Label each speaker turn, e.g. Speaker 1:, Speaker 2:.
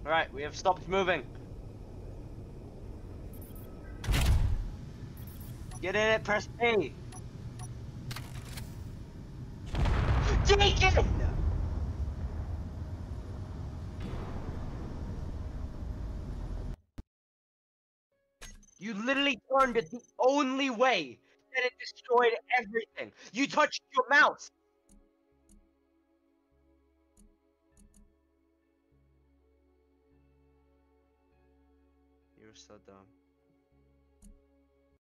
Speaker 1: Alright, we have stopped moving. Get in it, press A. Deacon! You literally turned it the only way that it destroyed everything. You touched your mouse. You're so dumb.